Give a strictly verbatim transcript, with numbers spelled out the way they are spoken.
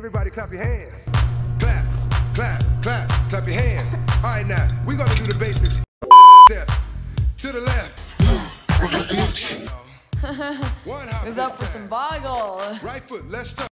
Everybody clap your hands. Clap, clap, clap, clap your hands. All right, now, we're going to do the basics. Step to the left. One hop. It's up for some Boggles. Right foot, let's start.